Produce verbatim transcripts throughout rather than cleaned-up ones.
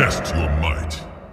Test your might.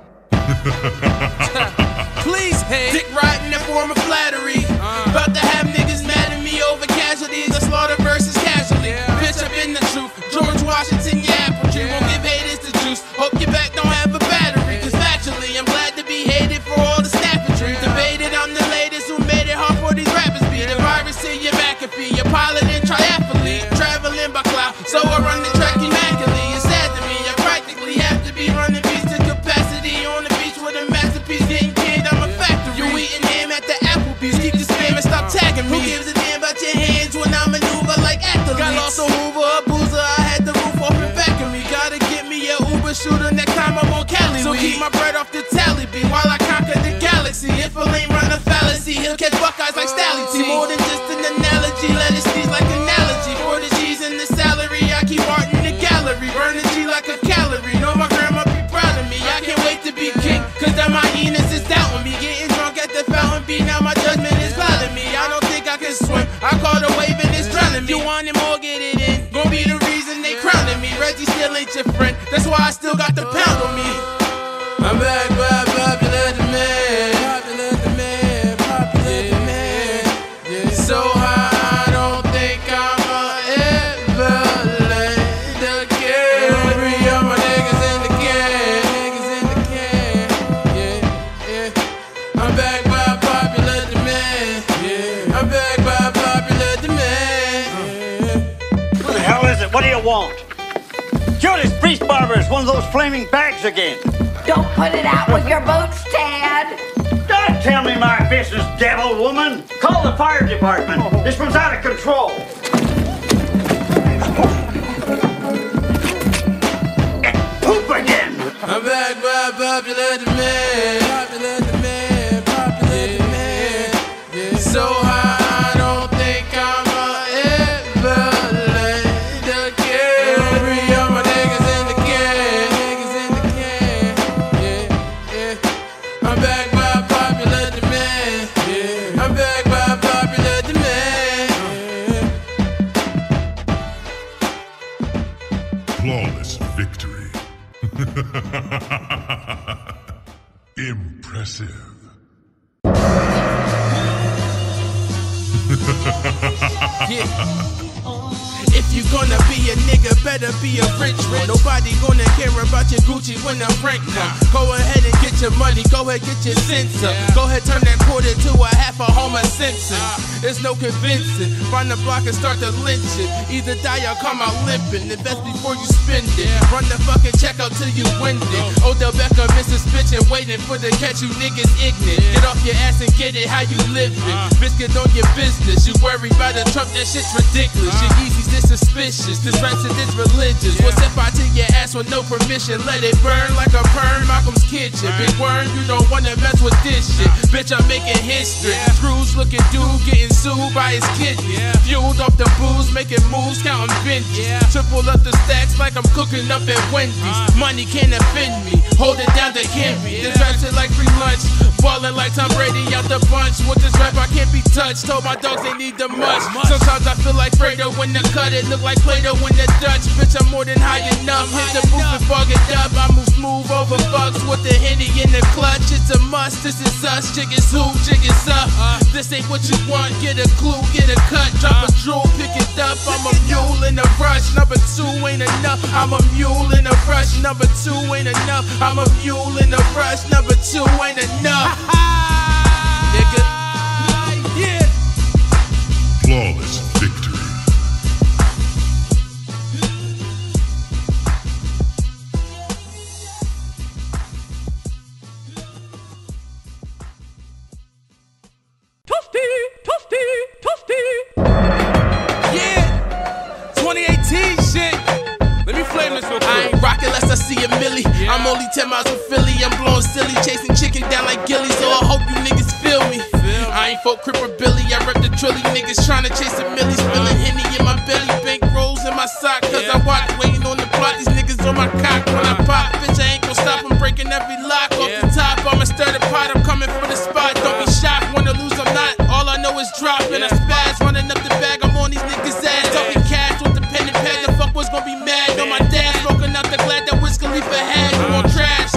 Please, hey. Dick riding in form of flattery. Uh. About to have niggas mad at me over casualties. A slaughter versus casualty. Yeah. Bitch, I've been the truth. George Washington, yeah, apple tree. Yeah. Won't give haters the juice. Hope your back don't have a battery. Cause factually, I'm glad to be hated for all the snappatry. Yeah. Debated, I'm the latest who made it hard for these rappers be. Yeah. The virus in your McAfee. Your pilot in triathlete. Yeah. Traveling by cloud, so I run the track immaculately. It's sad to me, I practically have to be running beats to capacity on the beach with a masterpiece getting canned. I'm a factory. You eating ham at the Applebee's. Keep the spam and stop tagging me. Who gives a damn about your hands when I maneuver like athletes? Got lost a Hoover, a boozer. I had the roof off and back of me. Gotta get me a Uber shooter next time I'm on Cali. So keep my bread off the tally beam while I conquer the galaxy. If a lame run a fallacy, he'll catch Buckeyes like Stally T. More than just an analogy, let it sneeze like analogy. For the G's and the salary, I keep art in the gallery. Burn the G like a calorie. Know my grandma be proud of me. I can't wait to be king, cause that my hyenas is doubting me. Getting drunk at the fountain beat, now my judgment is clouding me. I don't think I can swim, I call the wave and it's drowning me. You want it more, get it in. Gon' be the reason they crowning me. Reggie still ain't your friend, that's why I still got the pound on me. I'm back by popular demand. Popular demand, popular demand. Yeah. So high, I don't think I'ma ever land again. Three of my niggas in the can, niggas in the can. Yeah, yeah. I'm back by popular demand. Yeah. I'm back by popular demand. Yeah. What the hell is it? What do you want? Judas Priest Barber is one of those flaming bags again. Don't put it out with your boots, Tad. Don't tell me my business, devil woman. Call the fire department. This one's out of control. Poop again. I'm back by popular demand. Popular demand, popular demand. Yeah. So high, I don't think I'ma ever land again. Three of my niggas in the can, niggas in the can. Yeah, yeah. I'm back by popular demand. Yeah. I'm back by popular demand. Yeah. Flawless victory. Impressive. Yeah. If you gonna be a nigga, better be a rich one. Nobody gonna care about your Gucci when I'm rank up. Go ahead and get your money, go ahead get your sense up. Go ahead turn that quarter to a half a Homer Simpson. There's no convincing, find the block and start to lynch it. Either die or come out limping, invest before you spend it. Run the fucking check out till you win it. Odell Beckham is suspicion, waiting for the catch you niggas ignorant. Get off your ass and get it how you live it. Biscuit on your business, you worry about a Trump, that shit's ridiculous. Your Yeezys this suspicious, this rap shit is religious. What's if I to your ass with no permission? Let it burn like a perm, Malcolm's kitchen. Big worm, you don't wanna mess with this shit. Bitch, I'm making history. Screws looking dude getting sued by his kidneys. Fueled off the booze, making moves, counting benches. Triple up the stacks like I'm cooking up at Wendy's. Money can't offend me, hold it down to Kenby. This rap shit like free lunch, ballin' like Tom Brady out the bunch. With this rap I can't be touched, told my dogs they need the much. Sometimes I feel like Fredo when the cut it look like Play-Doh in the Dutch. Bitch, I'm more than high enough. Hit the booth and fog it up. I move smooth over bucks with the Henny in the clutch. It's a must, this is us. Chick is who, chick is up. This ain't what you want, get a clue, get a cut. Drop a jewel, pick it up. I'm a mule in a rush. Number two ain't enough. I'm a mule in a rush. Number two ain't enough. I'm a mule in a rush. Number two ain't enough. Nigga. Yeah. Flawless victory. Toasty, toasty, toasty. Yeah, twenty eighteen shit. Let me flame this real quick. I ain't rockin' unless I see a milli. Yeah. I'm only ten miles from Philly. I'm blowing silly, chasing chicken down like Gilly. So I hope you niggas feel me. Feel I ain't folk Cripper Billy. I rep the trilly. Niggas tryna chase a milli. Spilling Henny in my belly. Bank rolls in my sock. Cause yeah. I watch waiting on the plot. These niggas on my cock. When I pop, bitch, I ain't gon' stop. I'm breaking every lock yeah. off the top. I'ma stir the pot. I'm coming for the spot. Don't be shocked. Wanna lose, I'm not. All I know is dropping. Yeah. I spaz running up the bag. I'm on these niggas' ass. Talking cash with the pen and pad. The fuck was gonna be mad. On my dad smoking out the glad that whiskey leaf ahead. You on track.